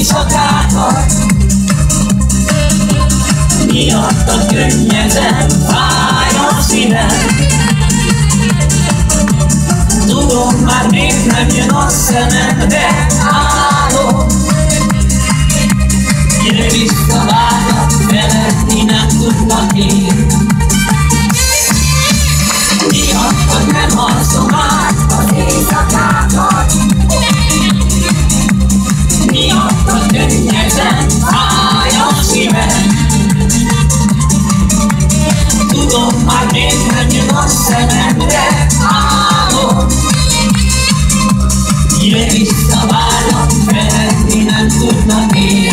éjszakákat. Miattad könnyezem, fáj a szívem. Tudom, már még nem jön a szemembe álom. Gyere vissza, várlak, feledni nem tudlak én. Miattad nem alszom át az éjszakákat. Miattad könnyezem, fáj a szívem. Tudom, már még nem jön a szemembe álom. Gyere vissza, várlak, feledni nem tudnak én.